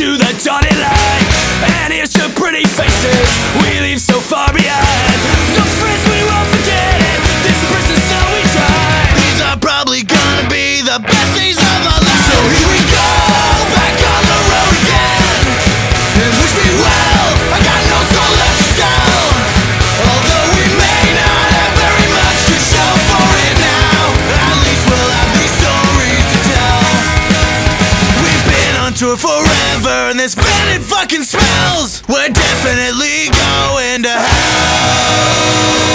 to the dotted line. And here's to pretty faces we leave so far behind. The friends we won't forget it, this prison cell we tried. These are probably gonna be the best days of our lives. So here we go, back on the road again. And wish me well, I got no soul left to sell. Although we may not have very much to show for it now, at least we'll have these stories to tell. We've been on tour forever and this band it fucking smells. We're definitely going to hell.